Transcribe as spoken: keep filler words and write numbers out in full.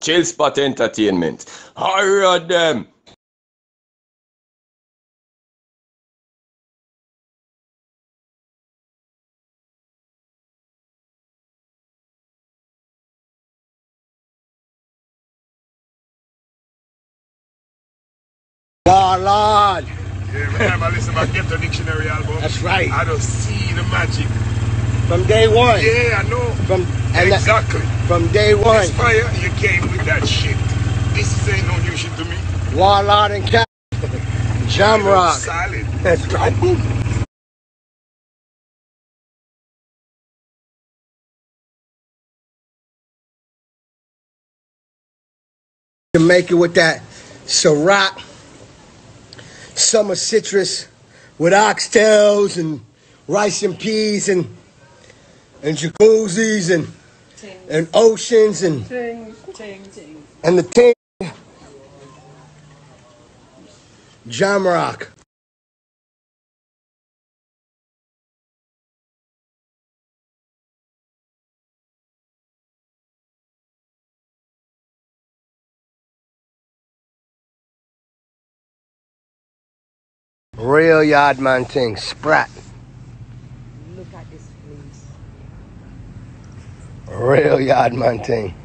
Chill Spot Entertainment. Alright them. Oh Lord. Yeah, every time I listen to my Get the Dictionary album, That's right. I don't see the magic. From day one. Yeah, I know. From and exactly. That, from day one. This fire, you came with that shit. This ain't no new shit to me. Warlord and Cat. Jam Rock. Solid. That's right. Jamaica with that Ciroc, summer citrus with oxtails and rice and peas and and jacuzzis and ting. and oceans and ting, ting, ting. and the ting. Jamrock. Real yardman thing, sprat. Look at this place. Real yardman thing.